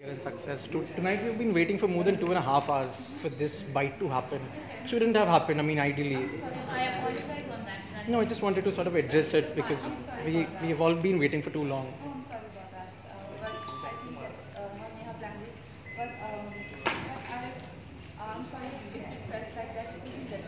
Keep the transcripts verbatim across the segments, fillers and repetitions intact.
And success. To, tonight we've been waiting for more than two and a half hours for this bite to happen. It shouldn't have happened. I mean, ideally. I apologize on that front. No, I just wanted to sort of address it because we we have all been waiting for too long. Oh, I'm sorry about that. Uh, but I think that's uh, how Neha planned it. But um, I, I'm sorry if it felt like that. It wasn't that.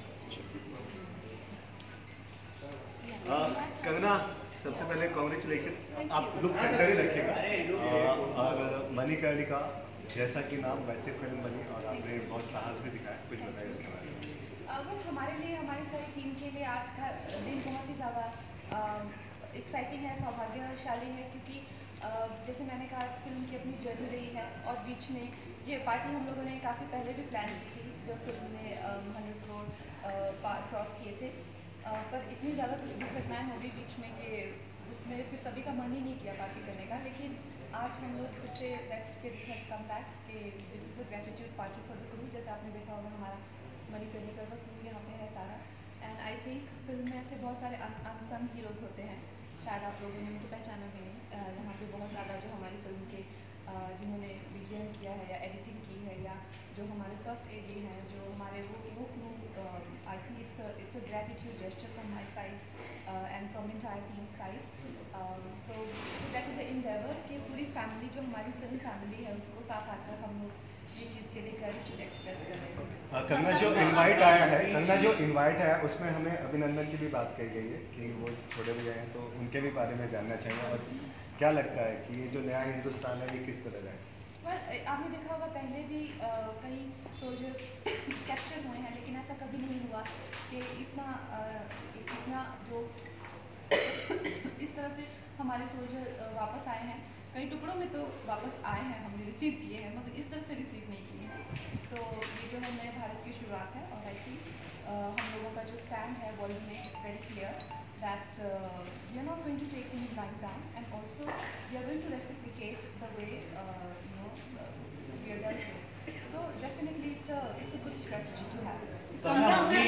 Kangana, सबसे पहले congratulation. आप look अंदर ही रखिएगा। और मणिकर्णिका जैसा कि नाम वैसे फिल्म बनी और आपने बहुत साहस भी दिखाया। कुछ बताइए उसके बारे में। well, हमारे लिए हमारी सारी टीम के लिए आज का दिन बहुत ही ज़्यादा एक्साइटिंग है, सौभाग्यशाली है क्योंकि uh, जैसे मैंने कहा फिल्म की अपनी जर्नी रही है और बीच में ये पार्टी हम लोगों ने काफ़ी पहले भी प्लान की थी जब फिल्म ने हंड्रेड करोड़ क्रॉस किए थे। uh, पर इतनी ज़्यादा कुछ दुर्घटनाएं हो गई बीच में कि उसमें फिर सभी का मन ही नहीं किया पार्टी करने का। लेकिन आज हम लोग फिर से that spirit has come back कि this is a gratitude party for the crew. जैसे आपने देखा होगा हमारा मणिकर्णिका का क्रू यहाँ पे है सारा। एंड आई थिंक फिल्म में ऐसे बहुत सारे अनसंग हीरोज़ होते हैं, शायद आप लोगों ने उनको पहचाना भी नहीं। यहाँ पे बहुत ज़्यादा जो हमारी फिल्म के जिन्होंने विजन किया है या एडिटिंग की है या जो हमारे फर्स्ट एडी हैं, जो हमारे वो वो crew, I think it's it's a gratitude gesture from my side and from entire team side. तो दैट इज़ अ इंडेवर कि पूरी फैमिली जो हमारी फिल्म फैमिली है उसको साथ आकर हम लोग ये चीज़ के लिए ग्रेटिट्यूड एक्सप्रेस कर रहे हैं। कंगना जो इनवाइट आया है कंगना जो इनवाइट आया उसमें हमें अभिनंदन की भी बात कही गई है कि वो छोटे भैया हैं, तो उनके भी बारे में जानना चाहिए। और क्या लगता है कि ये जो नया हिंदुस्तान है ये किस तरह का है? well, आपने देखा होगा पहले भी uh, कई सोल्जर कैप्चर हुए हैं, लेकिन ऐसा कभी नहीं हुआ कि इतना uh, इतना जो इस तरह से हमारे सोल्जर uh, वापस आए हैं। कई टुकड़ों में तो वापस आए हैं, हमने रिसीव किए हैं, मगर इस तरह से रिसीव नहीं किए हैं। तो ये जो है नए भारत की शुरुआत है और आई थिंक uh, हम लोगों का जो स्टैंड है वर्ल्ड में is very clear that uh, we are not going to take things lying down, and also we are going to reciprocate the way uh, you know uh, we are done with. So definitely it's a it's a good strategy to have. काफी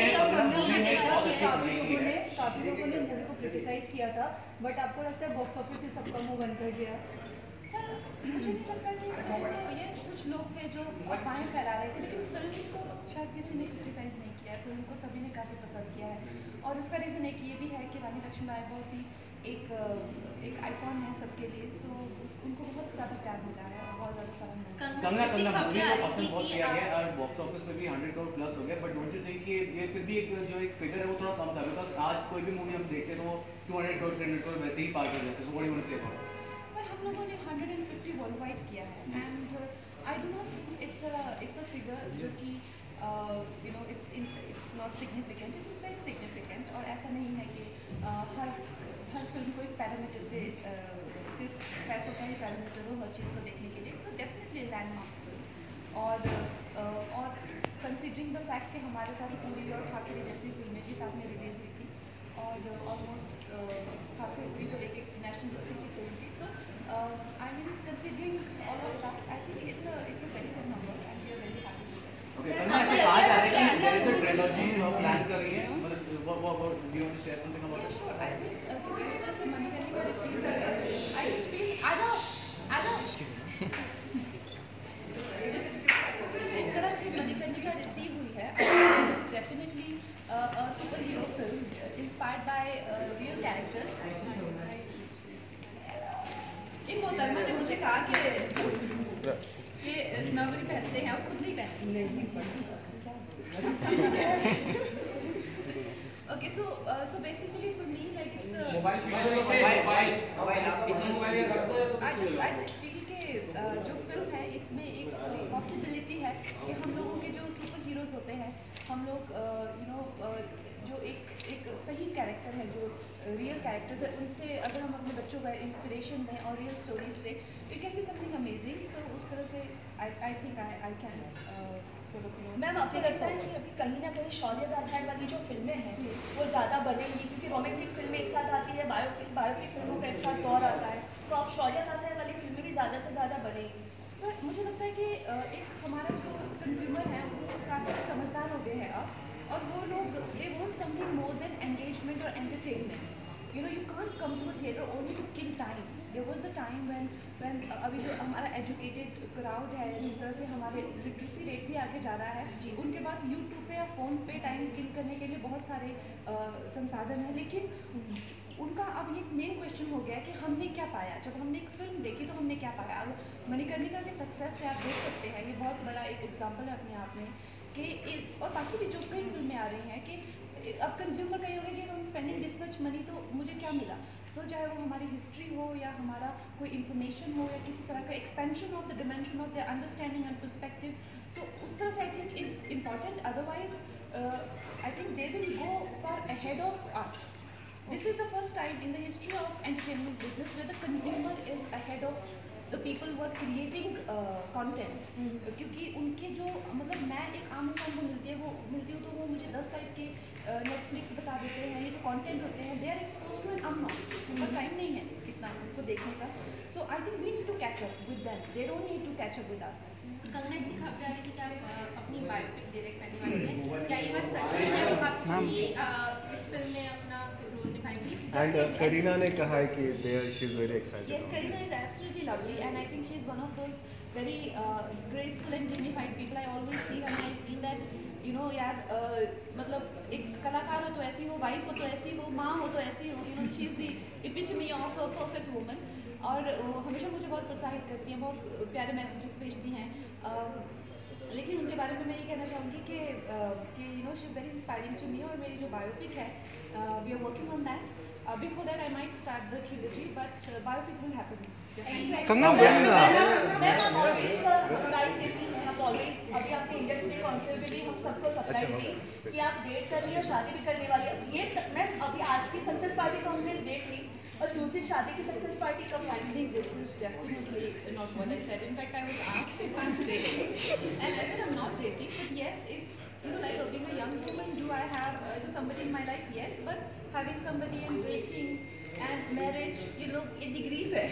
लोगों ने काफी लोगों ने movie को criticise किया था, but आपको लगता है बॉक्स ऑफिस से सबका मुंह बंद कर दिया? मुझे नहीं लगता कि तो ये कुछ लोग थे जो अफवाहें फैला रहे थे, लेकिन फिल्म को शायद किसी ने क्रिटिसाइज नहीं किया है। फिल्म को सभी ने काफ़ी पसंद किया है और उसका रीज़न एक ये भी है कि रानी लक्ष्मीबाई बहुत ही एक एक आइकॉन है सबके लिए, तो उनको बहुत ज़्यादा प्यार मिला है और बहुत ज़्यादा सराहना मिला है। कंगना कंगना मूवी को पसंद बहुत किया गया और बॉक्स ऑफिस पे भी हंड्रेड करोड़ प्लस हो गया, बट डोंट यू थिंक कि ये फिर भी एक जो एक फिगर है वो थोड़ा कम था? बिकॉज आज कोई भी मूवी हम देखते हैं तो वो two hundred crore three hundred crore वैसे ही पार कर जाते हैं। So what do you want to say about it? पर हम लोगों ने hundred and fifty worldwide किया है and I do not think it's it's a figure जो कि you know it's it's not significant, it is very significant. और ऐसा नहीं है कि uh, हर हर फिल्म को एक पैरामीटर से uh, सिर्फ पैसों का ही पैरामीटर हो हर चीज़ को देखने के लिए। इट्स डेफिनेटली लैंडमार्क फिल्म और uh, और कंसिडरिंग द फैक्ट कि हमारे साथ पूरी और ठाकरे जैसी फिल्में भी साथ में रिलीज हुई थी और ऑलमोस्ट खासकर पूरी को लेके नेशनल डिस्ट्रिक्ट की फिल्म थी। So I mean considering all of that I think it's a it's a very good number and we are very happy with it. Okay Kangana, ऐसे कहा जा रहा है कि देयर इज अ ट्रिलॉजी जो plan कर रही है, मतलब what what do you want to share something about it? Sure, I think जिस तरह से मणिकर्णिका रिसीव कर रहे हैं, आई जस्ट फील आ जाओ आ जाओ जिस तरह से मणिकर्णिका रिसीव हुई है, it is definitely a super hero film inspired by real characters. इन मोहतरमा ने मुझे कहा कि ये नवरी पहनते हैं, आप खुद नहीं पहनते। Okay, so uh, so basically for me, like it's a. Mobile mobile mobile mobile रख दो। I just I just feel कि uh, जो फिल्म है इसमें एक पॉसिबिलिटी है कि हम लोगों के जो सुपर हीरोज होते हैं, हम लोग यू नो जो एक एक सही कैरेक्टर है, जो रियल कैरेक्टर्स है, उनसे अगर हम अपने बच्चों का इंस्पिरेशन दें और रियल स्टोरीज से, it can be something amazing. So उस तरह से I I think I I can sort of you know. Ma'am आपको लगता है कि अभी कहीं ना कहीं शौर्य आधार वाली जो फिल्में हैं वो ज़्यादा बनेंगी, क्योंकि रोमांटिक फिल्में एक साथ आती है, बायोपिक बायोपिक फिल्मों का एक साथ दौर आता है, तो अब शौर्य आधार वाली फिल्में भी ज़्यादा से ज़्यादा बनेंगी? तो मुझे लगता है कि एक हमारा जो कंज्यूमर है वो काफ़ी समझदार हो गए हैं अब, और वो लोग they want something more than engagement और entertainment. You know you can't come to theatre only to kill time. There was a time when when अभी जो हमारा एजुकेटेड क्राउड है, जिस तरह से हमारे लिटरेसी रेट भी आगे जा रहा है जी, उनके पास यूट्यूब पे या फ़ोन पे टाइम किल करने के लिए बहुत सारे uh, संसाधन हैं, लेकिन उनका अब ये मेन क्वेश्चन हो गया है कि हमने क्या पाया। जब हमने एक फिल्म देखी तो हमने क्या पाया। अब मणिकर्णिका के सक्सेस से आप देख सकते हैं, ये बहुत बड़ा एक एग्जांपल है अपने आप में कि इ- और बाकी भी जो कई फिल्में आ रही हैं कि अब कंज्यूमर का ये होगा कि हम स्पेंडिंग दिस मच मनी तो मुझे क्या मिला। सो so, चाहे वो हमारी हिस्ट्री हो या हमारा कोई इंफॉर्मेशन हो या किसी तरह का expansion of the dimension of the understanding and perspective, so उस तरह से I think is important. Otherwise I think they will go for ahead of us. This is the first time in the history of entertainment business where the consumer is ahead of the people who are creating uh, content. mm-hmm. क्योंकि उनके जो मतलब मैं एक आम इंसान को मिलती है वो मिलती हूँ तो वो मुझे दस टाइप के नेटफ्लिक्स uh, बता देते हैं, ये जो कंटेंट होते हैं they are expose to an amount, बस टाइम नहीं है इतना उनको देखने का। So I think we need to catch up with them, they don't need to catch up with us. Kangana की खबर आ रही थी कि आप अ, अपनी बायोपिक डायरेक्ट करने वाले हैं, क्या ये बात सच है? क्या आप भी अ, इस फिल्म में अपना रोल निभाएंगी? एंड करीना ने कहा है कि they are she is very excited. Yes, Karina is absolutely lovely, and I think she is one of those very uh, graceful and dignified people. I always see her and I feel that, you know, यार uh, मतलब एक कलाकार हो तो ऐसी हो, wife हो तो ऐसी हो, माँ हो तो ऐसी हो, you know, she is the epitome of a perfect woman. और वो हमेशा मुझे बहुत प्रोत्साहित करती हैं, बहुत प्यारे मैसेजेस भेजती हैं। uh, लेकिन उनके बारे में मैं ये कहना चाहूँगी कि कि you know she is very inspiring to me, और मेरी जो बायोपिक है we are working on that. Before that I might start the trilogy, but biopic will happen. Kangna, when uh, ma'am आप ऑलवेज सरप्राइज देती हैं, आप always अभी आपके इंडिया टुडे कॉन्फ्रेंस में भी हम सबको सरप्राइज दी कि आप डेट कर रही हैं और शादी भी करने वाली हैं। ये स- मैम अभी आज की सक्सेस पार्टी तो हमने देख ली, और दूसरी शादी की सक्सेस पार्टी कब I होगी? think this is definitely not what I said. In fact, I was asked if I'm dating, and I said I'm not dating. But yes, if you know, like uh, being a young woman, do I have uh, just somebody in my life? Yes, but having somebody and dating and marriage, you know, it degrees hai,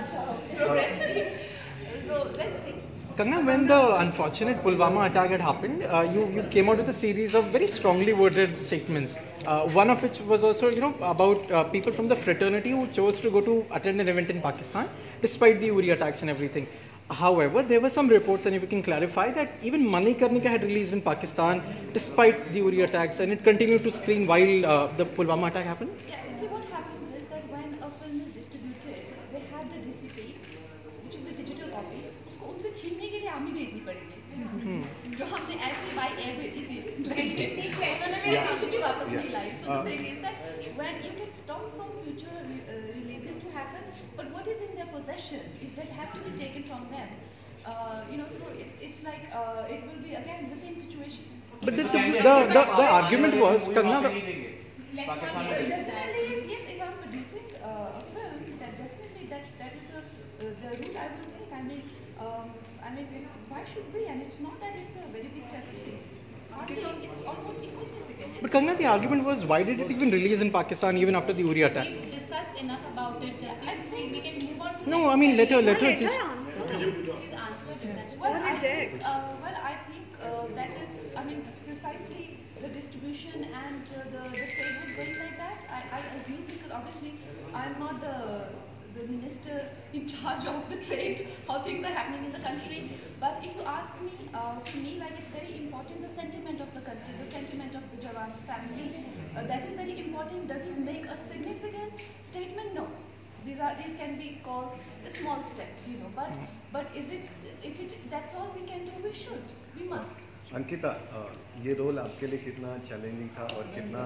progressive. So let's see. Kangna, when the unfortunate Pulwama attack had happened, uh, you, you came out with a series of very strongly worded statements. Uh, one of which was also, you know, about uh, people from the fraternity who chose to go to attend an event in Pakistan, despite the Uri attacks and everything. However, there were some reports, and if you can clarify, that even Manikarnika had released in Pakistan, despite the Uri attacks, and it continued to screen while uh, the Pulwama attack happened. Yeah, see what happens is that when a film is distributed, they have the D C P, which is the digital copy. उसको उनसे छीनने के लिए आमी भेजनी पड़ेगी। जो हमने ऐसे बाई एयर भेजी थी, उन्होंने मेरी D C P वापस नहीं लाई। So the thing is that when you can stop from future uh, releases to happen, but what is in their possession, if that has to be taken from them, uh, you know, so it's it's like uh, it will be again the same situation. But the, the, the, the, the argument was, Kangna, the, Pakistan में Definitely, yes, yes, if I'm producing uh, a film, that definitely that that is the uh, the route I will take. I mean, um, I mean, why should we? And it's not that it's a very big territory. It's, it's hardly, it's almost insignificant. but Kangna, the argument was, why did it even release in Pakistan even after the Uri attack? We've discussed enough about it. Just I think we can move on to No, next I mean, let her, question. let her just. She's answered it. That's Well, fine. I think, uh, well, I think uh, that is, I mean, precisely the distribution and uh, the, the trade was going like that. I, I assume because obviously I'm not the the minister in charge of the trade, how things are happening in the country. But if you ask me, uh, for me, like it's very important the sentiment of the country, the sentiment of the Jawan's family. Uh, that is very important. Does it make a significant statement? No. These are these can be called the small steps, you know. But but is it if it that's all we can do? We should, we must. Ankita, अ, ये role आपके लिए कितना challenging था और कितना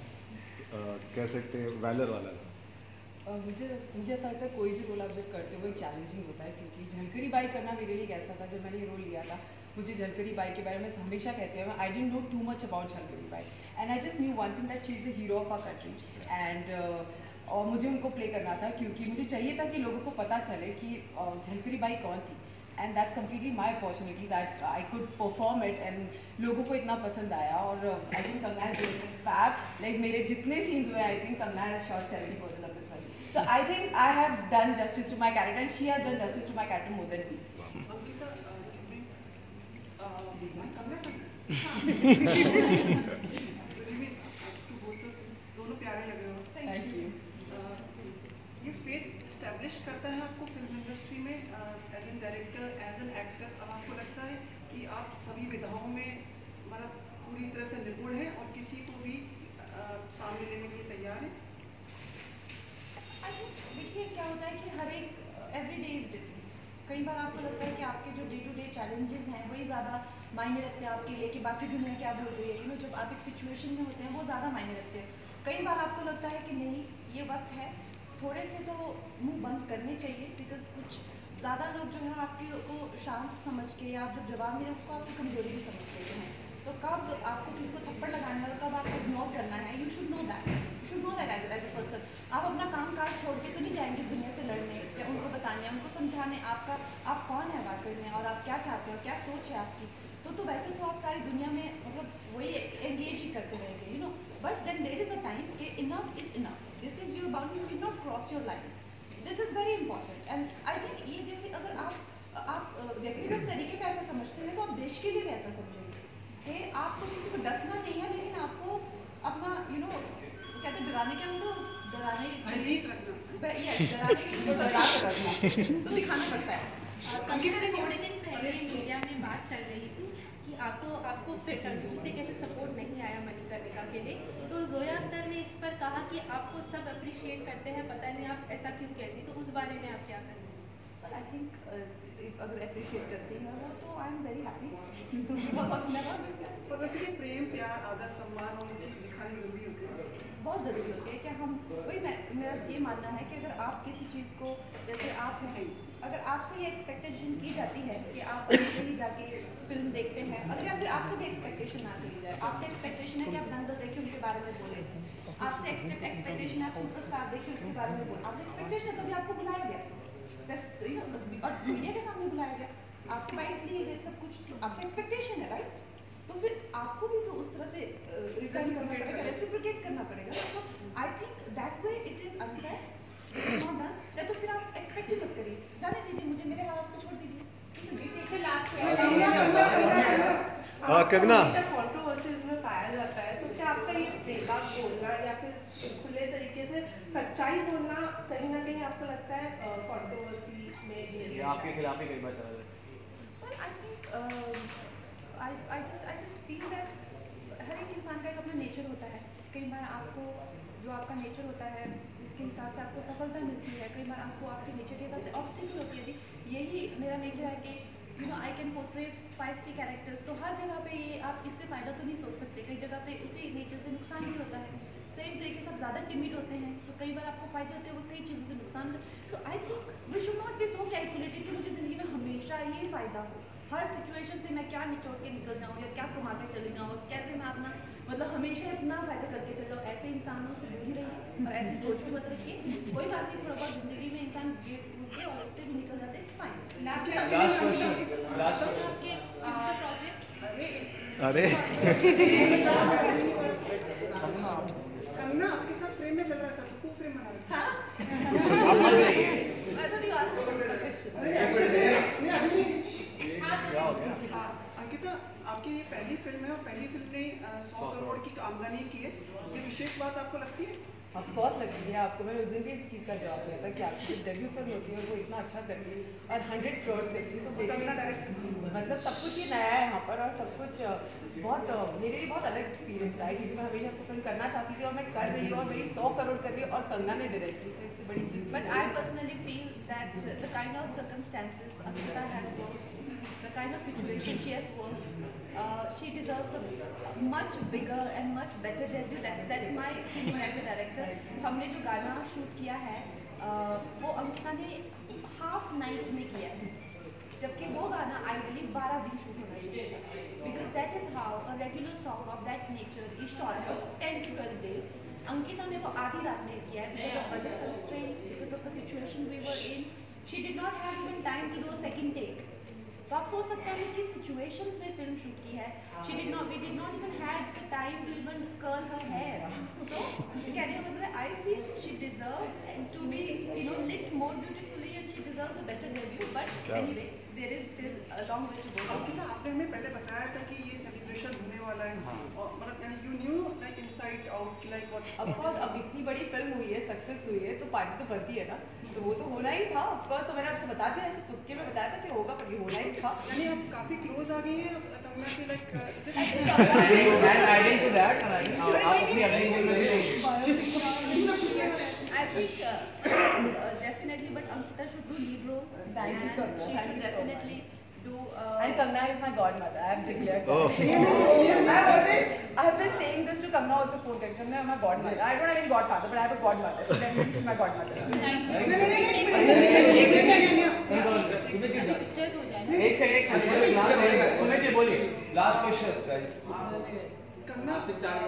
अ, कह सकते हैं वैलर वाला था? अ, मुझे मुझे ऐसा लगता है कोई भी रोल आप जब करते हो वो एक चैलेंजिंग होता है, क्योंकि झलकरी बाई करना मेरे लिए एक ऐसा था। जब मैंने ये रोल लिया था, मुझे झलकरी बाई के बारे में हमेशा कहते हैं, I didn't know too much about Jhalkari Bai, and I just knew one thing that she is the hero of our country, and और मुझे उनको प्ले करना था क्योंकि मुझे चाहिए था कि लोगों को पता चले कि झलकरी बाई कौन थी, and that's completely my opportunity that I could perform it, and लोगों को इतना पसंद आया। और I think Kangana is doing fab, like मेरे जितने सीन्स हुए I think Kangana has shot seventy percent of the film, so I think I have done justice to my character and she has done justice to my character more than me. Ankita, uh, you bring, uh, Kamla Khan. Really, आपको both of- दोनों प्यारे लग रहे हो। Thank you. Uh, ये faith establish push करता है आपको फिल्म इंडस्ट्री में as an director, as an actor? अब आपको लगता है कि आप सभी विधाओं में मतलब पूरी तरह से निपुण हैं और किसी को भी uh, सामने लेने के लिए तैयार हैं? देखिए क्या होता है कि हर एक एवरी डे इज़ डिफरेंट। कई बार आपको लगता है कि आपके जो डे टू डे चैलेंजेस हैं वही ज़्यादा मायने रखते हैं आपके लिए कि बाकी दुनिया क्या बोल रही है। यू नो जब आप एक सिचुएशन में होते हैं वो ज़्यादा मायने रखते हैं। कई बार आपको लगता है कि नहीं ये वक्त है थोड़े से तो मुंह बंद करने चाहिए, बिकॉज कुछ ज़्यादा लोग जो है आपके को शांत समझ के या आप जब जवाब दें उसको आपकी कमजोरी भी समझ लेते हैं। तो कब आपको किसी को थप्पड़ लगाना है और कब आपको इग्नोर करना है, you should know that you should know that as as a person. आप अपना काम काज छोड़ के तो नहीं जाएंगे दुनिया से लड़ने या उनको बताने, उनको समझाने आपका आप कौन है वाकई में और आप क्या चाहते हो, क्या सोच है आपकी। तो तो वैसे तो आप सारी दुनिया में मतलब वही एंगेज ही करते रहेंगे, you know. But then there is a time कि enough is enough, this is your boundary, you can not cross your line, this is very important. And I think ये जैसे अगर आप आप व्यक्तिगत तरीके पे ऐसा समझते हैं तो आप देश के लिए भी ऐसा समझेंगे कि आपको किसी को डसना नहीं है, लेकिन आपको अपना यू नो कहते हैं डराने के अंदर डराने डराने के लिए डरा कर रखना तो दिखाना पड़ता है। थोड़े दिन पहले मीडिया में बात चल रही थी कि आपको आपको फ्रेटर्निटी से कैसे सपोर्ट नहीं आया मणिकर्णिका के लिए, तो जोया अख्तर ने इस पर कहा कि आपको सब अप्रिशिएट करते हैं, पता नहीं आप ऐसा क्यों कहती, तो उस बारे में आप क्या करेंगे? आई थिंक अगर अप्रिशिएट करती हैं वो तो आई एम वेरी हैप्पी। और वैसे ये प्रेम, प्यार, आदर, सम्मान और चीज़ दिखानी जरूरी होती है, बहुत ज़रूरी होती है कि हम वही मैं मेरा ये मानना है कि अगर आप किसी चीज़ को जैसे आप हैं, अगर आपसे ये एक्सपेक्टेशन की जाती है कि आप कहीं जाके फिल्म देखते हैं, अगर या फिर आपसे भी एक्सपेक्टेशन ना करी जाए, आपसे एक्सपेक्टेशन है कि आप दंगल देखिए उनके बारे में बोले, आपसे एक्सपेक्टेशन है आप सुपरस्टार देखिए उसके बारे में बोले, आपसे एक्सपेक्टेशन है तभी आपको बुलाया गया और मीडिया के सामने बुलाया गया, आपसे बाइट्स लिए गए, सब कुछ आपसे एक्सपेक्टेशन है, राइट? तो फिर आपको भी तो उस तरह से रिटर्न करना पड़ेगा, रेसिप्रोकेट करना पड़ेगा। So I think that way it is unfair, it is not done. या तो फिर आप एक्सपेक्ट ही मत करिए, जाने दीजिए, मुझे मेरे हालात को छोड़ दीजिए। कंगना कंट्रोवर्सीज में पाया जाता है, तो क्या आपका ये बेबाक बोलना या फिर खुले तरीके से सच्चाई बोलना कहीं ना कहीं आपको लगता है कंट्रोवर्सी में आपके खिलाफ ही कई बार चला जाए? Well, I think uh, I I just I just feel that हर एक इंसान का एक अपना नेचर होता है। कई बार आपको जो आपका नेचर होता है उसके हिसाब से आपको सफलता मिलती है, कई बार आपको आपके नेचर के हिसाब से ऑब्स्टिकल होती है। अभी यही मेरा नेचर है कि you know I can portray feisty characters, तो हर जगह पे ये आप इससे फ़ायदा तो नहीं सोच सकते, कई जगह पे उसी नेचर से नुकसान भी होता है। सेम तरीके से आप ज़्यादा टिमिड होते हैं तो कई बार आपको फ़ायदे होते हैं, वो कई चीज़ों से नुकसान होता है। So I think we should not be so calculated कि मुझे ज़िंदगी में हमेशा ये फ़ायदा हो, हर सिचुएशन से मैं क्या निचोड़ के निकल जाऊँ या क्या कमा के चली जाऊँ, कैसे मैं अपना मतलब हमेशा अपना फ़ायदा करके चल जाऊँ। ऐसे इंसानों से दूर ही रहिए और ऐसी सोच भी मत रखिए। कोई बात नहीं, थोड़ा बहुत ज़िंदगी में इंसान गेट टूट के और उससे भी निकल जाता है, इट्स फाइन। अरे कंगना आपके साथ फ्रेम में चल रहा था, तो फ्रेम बना रहा अंकिता, आपकी ये पहली फिल्म है और पहली फिल्म ने सौ करोड़ की आमदनी की है, ये विशेष बात आपको लगती है? ऑफ कोर्स लगती है। आपको मैंने उस दिन भी इस चीज़ का जवाब दिया था कि आपकी डेब्यू फिल्म होती है और वो इतना अच्छा करती है और हंड्रेड करोड़ करती है, तो मतलब सब कुछ ही नया है यहाँ पर और सब कुछ बहुत मेरे लिए बहुत अलग एक्सपीरियंस रहा है, क्योंकि मैं हमेशा से फिल्म करना चाहती थी और मैं कर रही हूँ और मेरी सौ करोड़ कर रही है और कंगना ने डायरेक्ट की, इससे बड़ी चीज़। But I personally feel that the kind of circumstances Ankita has worked, the kind of situation she has worked, uh, she deserves a much bigger and much better debut. That's that's my feeling as a director. हमने जो गाना shoot किया है uh, वो अंकिता ने half night में किया है, जबकि वो गाना आइडियली बारह दिन शूट होना चाहिए, because that is how a regular song of that nature is shot for ten to twelve days. Ankita ने वो आधी रात में किया है because of budget constraints, because of the situation we were in. She did not have even time to do a second take. तो आप सोच सकते हैं कि situations में फिल्म शूट की है. She did not, we did not even had the time to even curl her hair. So, can you मतलब I feel she deserves to be, you know, lit more beautifully and she deserves a better debut. But anyway, there is still a long way to go. Ankita, आपने हमें पहले बताया था कि ये celebration होने वाला है, और मतलब यानी you knew like inside out like what. Of course अब इतनी बड़ी फिल्म हुई है, सक्सेस हुई है, तो पार्टी तो बनती है ना, तो वो तो होना ही था ऑफ कोर्स। तो मैंने आपको बता दिया, ऐसे तुक्के में बताया था कि होगा, पर ये होना ही था। यानी आप काफी क्लोज आ गई हैं कंगना के, like is it? And adding to that आप अपनी अगली फिल्म में I think uh, uh, definitely, but Ankita should do lead roles. Thank you, and Kanna. she Thank should you so definitely do. Uh, And Kanna is my godmother. I have declared Oh. that. I have always, I have been saying this to Kanna also. Phone करके, Kanna is my godmother. I don't have any godfather, but I have a godmother. So definitely she's my godmother. Pictures हो जाए ना. एक से एक सुने के बोलिए। Last question guys. Kangana,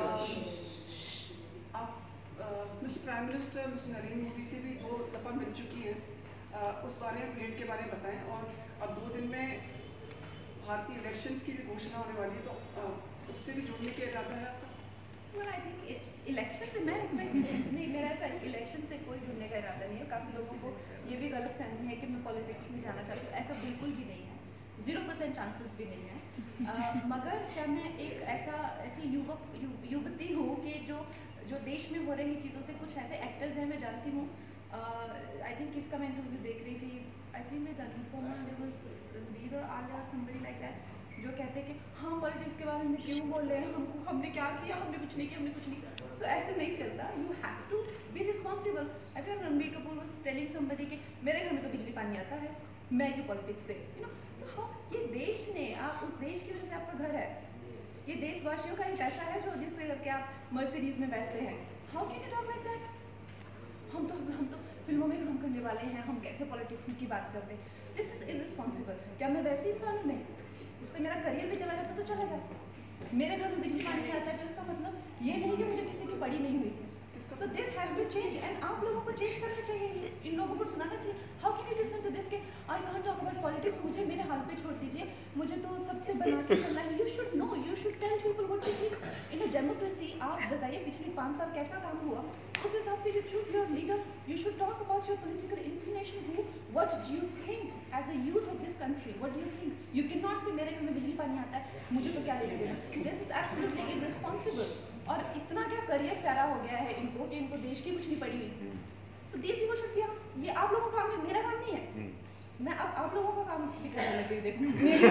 mister prime minister mister Narendra Modi से भी दो दफ़ा मिल चुकी हैं, उस बारे में भेंट के बारे में बताएं, और अब दो दिन में भारतीय इलेक्शंस की भी घोषणा होने वाली है, तो उससे भी जुड़ने के इरादा है आपका? Well, I think इलेक्शन से मैं मैं नहीं, मेरा ऐसा इलेक्शन से कोई जुड़ने का इरादा नहीं है। काफ़ी लोगों को ये भी गलत फहमी है कि मैं पॉलिटिक्स में जाना चाहती हूँ, ऐसा बिल्कुल भी नहीं है, जीरो परसेंट चांसेस भी नहीं है। uh, मगर क्या मैं एक ऐसा ऐसी युवक यु, युवती हूँ कि जो जो देश में हो रही चीज़ों से कुछ ऐसे एक्टर्स हैं, मैं जानती हूँ, आई थिंक किसका मैं इंटरव्यू देख रही थी, I think with Anupama, there was Ranveer और आलिया और समबडी लाइक दैट, जो कहते हैं कि हाँ पॉलिटिक्स के बारे में क्यों बोल रहे हैं, हमको हमने क्या किया, हमने कुछ नहीं किया, हमने कुछ नहीं किया। तो ऐसे नहीं चलता, you have to be responsible. I think Ranbir Kapoor was telling somebody कि मेरे घर में तो बिजली पानी आता है, मैं क्यों पॉलिटिक्स से, यू नो। सो हाँ, ये देश ने, आप उस देश की वजह से आपका घर है, ये देशवासियों का ही पैसा है जो जिससे करके आप मर्सिडीज में बैठते हैं। How can you talk like that? हम तो हम तो फिल्मों में काम करने वाले हैं, हम कैसे पॉलिटिक्स की बात करते हैं? This is irresponsible. क्या मैं वैसी इंसान हूँ? नहीं, उससे मेरा करियर भी चला जाता तो चला जाता। मेरे घर में बिजली पानी नहीं आता तो इसका मतलब ये नहीं कि मुझे किसी की पड़ी नहीं हुई। So this has to change, and आप लोगों को चेंज करना चाहिए, इन लोगों को सुनाना चाहिए। How can you listen to this के I can't talk about politics, मुझे मेरे हाल पे छोड़ दीजिए, मुझे तो सबसे बना के चलना है। You should know, you should tell people what you think. In a democracy आप बताइए पिछले पाँच साल कैसा काम हुआ, उस हिसाब से you choose your leader. You should talk about your political inclination, who what do you think as a youth of this country, what do you think. You can नॉट से मेरे घर में बिजली पानी आता है, मुझे तो क्या लेना देना। This is absolutely irresponsible. और इतना क्या करियर प्यारा हो गया है इनको कि इनको देश की कुछ नहीं पड़ी हुई। तो this people should be asked, ये आप लोगों का काम है, मेरा काम नहीं है। मैं अब आप लोगों का काम भी करने लगी हूँ, देखो।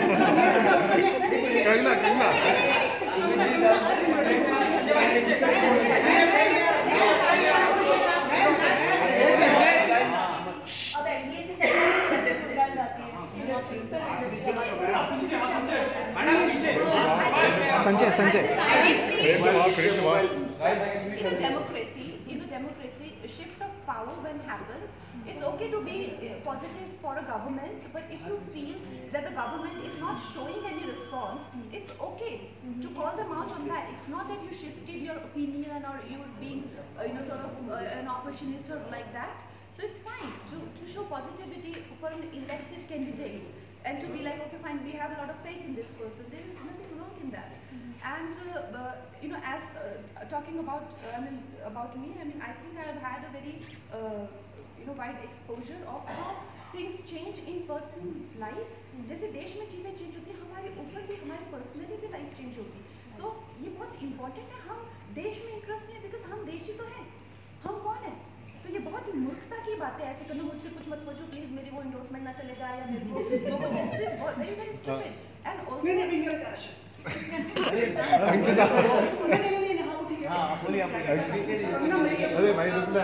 कंगना कंगना अब एनडीए की सरकार आती है। Sanjay Sanjay In a democracy, in a democracy, a shift of power when happens, it's okay to be uh, positive for a government, but if you feel that the government is not showing any response, it's okay to call them out on that. It's not that you shifted your opinion or you're being, uh, you know, sort of uh, an opportunist or like that. So it's fine to, to show positivity for an elected candidate and to be like, okay, fine, we have a lot of faith in this person. There is nothing wrong in that. And uh, uh, you know, as uh, talking about uh, I mean, about me, I mean, I think I have had a very uh, you know wide exposure of how things change in person's life. जैसे देश में चीजें change होती हैं, हमारे ऊपर भी हमारी पर्सनली भी लाइफ चेंज होगी। सो ये बहुत इंपॉर्टेंट है। हम देश में इंटरेस्ट नहीं है बिकॉज हम देशी तो हैं, हम कौन है? तो ये बहुत ही मूर्खता की बात है, ऐसे करना। मुझसे कुछ मत पूछो प्लीज, मेरी वो एंडोर्समेंट ना चले जाए या मेरे को this is very very stupid. And also नहीं नहीं मेरा क्या अंकिता नहीं नहीं नहीं हाँ ठीक है। हाँ बोलिए आप। कंगना मेरी अरे भाई रुकना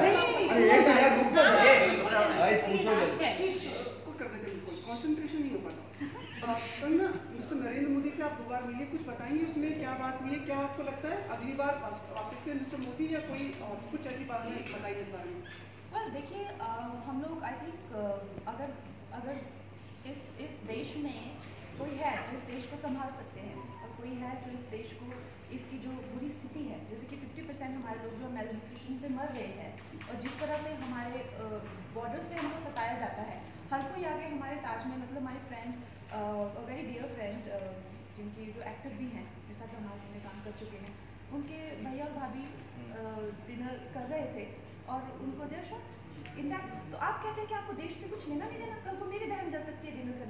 गाइस पूछो जल्दी। को कर देते बिल्कुल, कंसंट्रेशन नहीं हो पाता। कंगना, मिस्टर नरेंद्र मोदी से आप दो बार मिले, कुछ बताएंगे उसमें क्या बात हुई है? क्या आपको लगता है अगली बार वापस से मिस्टर मोदी या कोई और कुछ ऐसी बात नहीं बताइए इस बारे में? वेल देखिए, हम लोग आई थिंक अगर अगर इस इस देश में कोई है जो इस देश को संभाल सकते हैं और कोई है जो इस देश को, इसकी जो बुरी स्थिति है, जैसे कि फिफ्टी परसेंट हमारे लोग जो मेल न्यूट्रिशन से मर रहे हैं और जिस तरह से हमारे बॉर्डर्स पे हमको सताया जाता है, हर कोई आगे हमारे ताज में, मतलब my friend very dear friend जिनकी जो एक्टर भी हैं, मेरे साथ हमारे में काम कर चुके हैं, उनके भैया और भाभी डिनर कर रहे थे और उनको देर शॉट इन दैट। तो आप कहते हैं कि आपको देश से कुछ लेना नहीं देना, कल को मेरी बहन जा सकती है डिनर करने,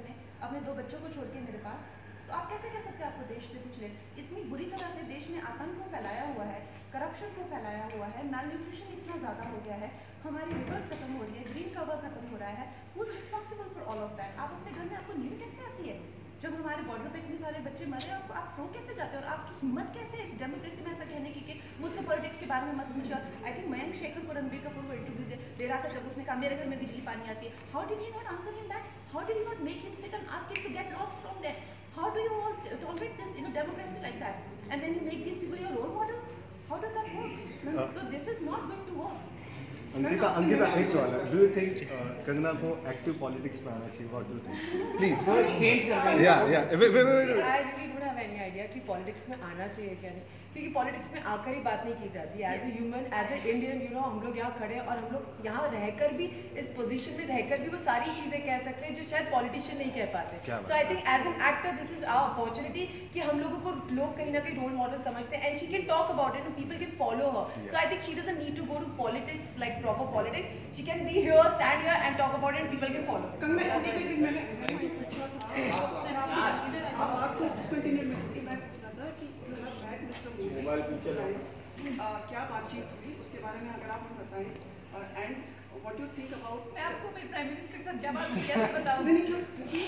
अपने दो बच्चों को छोड़ के मेरे पास, तो आप कैसे कह सकते हैं आपको देश से कुछ ले? इतनी बुरी तरह से देश में आतंक को फैलाया हुआ है, करप्शन को फैलाया हुआ है, मैलन्यूट्रिशन इतना ज़्यादा हो गया है, हमारी रिवर्स खत्म हो रही है, ग्रीन कवर खत्म हो रहा है। Who is responsible for all of that? आप अपने घर में, आपको नींद कैसे आती है जब हमारे बॉर्डर पे इतने सारे बच्चे मरे? आप, आप सो कैसे जाते हो? और आपकी हिम्मत कैसे है इस डेमोक्रेसी में ऐसा कहने की कि मुझसे पॉलिटिक्स के बारे में मत पूछो? आई थिंक मयंक शेखर को रणबीर कपूर को इंटरव्यू दे, दे रहा था जब उसने कहा मेरे घर में बिजली पानी आती है। How did he not answer him back? How did he not make him sit and ask him to get lost from there? How do you all tolerate this in a democracy like that? And then you make these people your role models? How does that work? Uh, so this is not going to work. Ankita, Ankita एक सवाल है. Do you think uh, Kangana को active politics में आना चाहिए? What do you think? Please. Change करना. Yeah, yeah. Wait, wait, wait, wait. I really don't have any idea कि politics में आना चाहिए क्या नहीं, क्योंकि पॉलिटिक्स में आकर ही बात नहीं की जाती. As a human, as an Indian, you know, हम लोग यहाँ खड़े हैं और हम लोग यहाँ रहकर भी, इस पोजीशन में रहकर भी वो सारी चीज़ें कह सकते हैं जो शायद पॉलिटिशियन नहीं कह पाते. So I think as an actor this is our opportunity कि हम लोगों को लोग कहीं ना कहीं रोल मॉडल समझते हैं, and she can talk about it and people can follow her. So I think she doesn't need to go to politics like proper politics. She can be here, stand here and talk about it and people can follow. Kangana, अभी भी मैंने पूछा था, आप आपको continue में मैं पूछना था कि you have met mister Modi, क्या बातचीत हुई उसके बारे में अगर आप हमें बताएं, and what you think about. मैं आपको मेरे प्राइम मिनिस्टर के साथ क्या बात हुई कैसे बताऊं? नहीं क्यों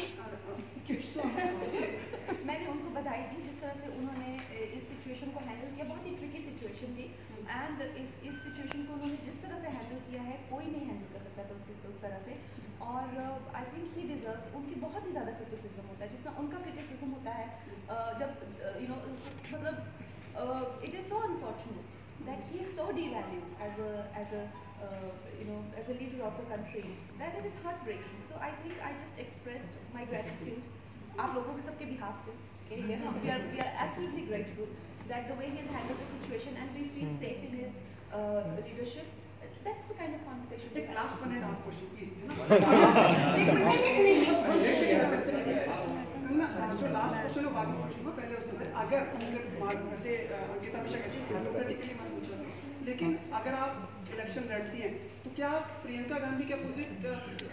क्योंकि मैंने उनको बधाई दी जिस तरह से उन्होंने इस सिचुएशन को हैंडल किया. बहुत ही ट्रिकी सिचुएशन थी एंड इस इस सिचुएशन को उन्होंने जिस तरह से हैंडल किया है कोई नहीं हैंडल कर सकता था उस उस तरह से. और आई थिंक ही डिजर्व्स, उनकी बहुत ही ज़्यादा क्रिटिसिज्म होता है जितना उनका क्रिटिसिज्म होता है. uh, जब यू नो मतलब it is so unfortunate that he is so devalued as a as a uh, you know as a leader of the country that it is heartbreaking. So I think I just expressed my gratitude आप लोगों के सबके behalf से. We are we are absolutely grateful that the way he has handled the situation and we feel safe in his uh, leadership. That's the kind of conversation. एक last one and half question please. Kangana, जो last question है बाद में पूछूंगा, पहले उससे अगर जैसे अंकिता हमेशा कहती है डेमोक्रेटिकली मत पूछो, लेकिन अगर आप इलेक्शन लड़ती हैं तो क्या प्रियंका गांधी के opposite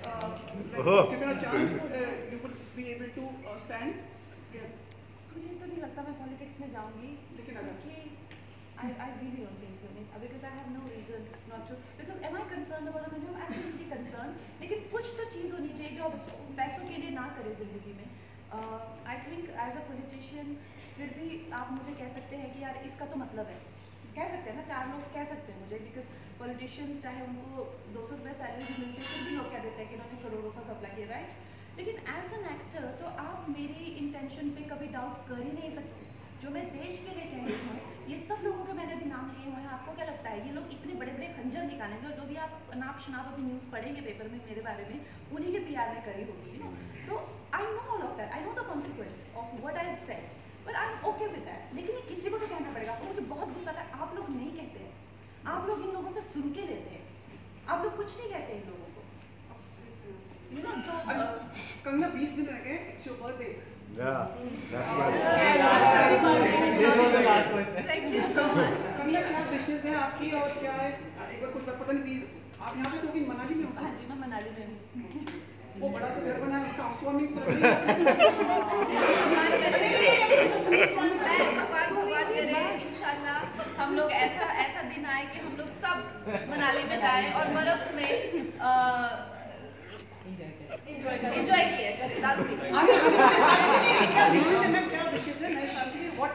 chance you will be able to stand? मुझे तो नहीं लगता मैं पॉलिटिक्स में जाऊंगी, लेकिन अगर I, I really don't think so, because I have no reason not to. Because am I concerned about the country? I'm absolutely concerned. लेकिन कुछ तो चीज़ होनी चाहिए जो आप पैसों के लिए ना करें ज़िंदगी में. I think as a politician फिर भी आप मुझे कह सकते हैं कि यार इसका तो मतलब है, कह सकते हैं ना, चार लोग कह सकते हैं मुझे, बिकॉज पॉलिटिशियंस चाहे उनको दो सौ रुपये सैलरी भी मिलती है फिर भी लोग कह देते हैं कि उन्होंने करोड़ों का घपला किया, राइट? लेकिन एज एन एक्टर तो आप मेरी इंटेंशन पे कभी डाउट कर ही नहीं सकते. जो मैं देश के लिए कह रही हूँ, ये सब लोगों के मैंने भी नाम लिए हुए हैं. आपको क्या लगता है ये लोग इतने बड़े बड़े खंजर निकालेंगे? और जो भी आप नाप शनाप अभी न्यूज़ पढ़ेंगे पेपर में मेरे बारे में, उन्हीं के पीआर में करी होगी, you know. So I know all of that, I know the consequence of what I have said, but I am okay with that. लेकिन ये किसी को तो कहना पड़ेगा. मुझे बहुत गुस्सा आता है, आप लोग नहीं कहते हैं, आप लोग इन लोगों से सुन के लेते हैं, आप लोग कुछ नहीं कहते इन लोगों को, यू नो. सो कंगना, बीस दिन रह गए, it's your birthday. Yeah. Thank you so much. Kangana, क्या विशेष है आपकी और क्या है? एक बार कुछ पता नहीं, आप यहाँ पे तो कि मनाली में हो? हाँ जी, मैं मनाली में हूँ. वो बड़ा तो घर बना है, उसका हाउस वार्मिंग भगवान भगवान करे इंशाल्लाह हम लोग ऐसा ऐसा दिन आए कि हम लोग सब मनाली में जाए और बर्फ में एंजॉय किए करें. दारू पी क्या विशेष है मैम, क्या विशेष है नए साल के लिए? व्हाट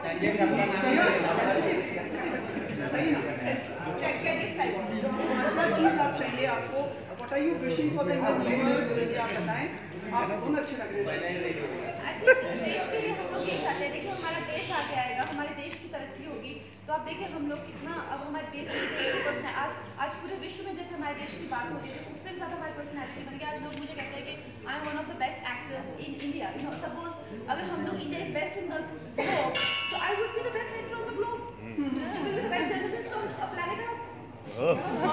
क्या चीज़ आप चाहिए आपको? What are you wishing for the viewers? आप बताएं, आप बहुत अच्छे लग रहे हैं. देश के लिए हम लोग ये चाहते हैं. देखिए हमारा देश आगे आएगा, हमारे देश की तरक्की होगी, तो आप देखिए हम लोग कितना अब हमारे देश की पर्सनैलिटी आज आज पूरे विश्व में जैसे हमारे देश की बात होती है उससे भी ज़्यादा हमारी पर्सनैलिटी बन गई. आज लोग मुझे कहते हैं कि I am one of the best actors in India. You know, suppose अगर हम लोग India is best in the globe, so I would be the best actor on the globe. You will be the best journalist on planet Earth.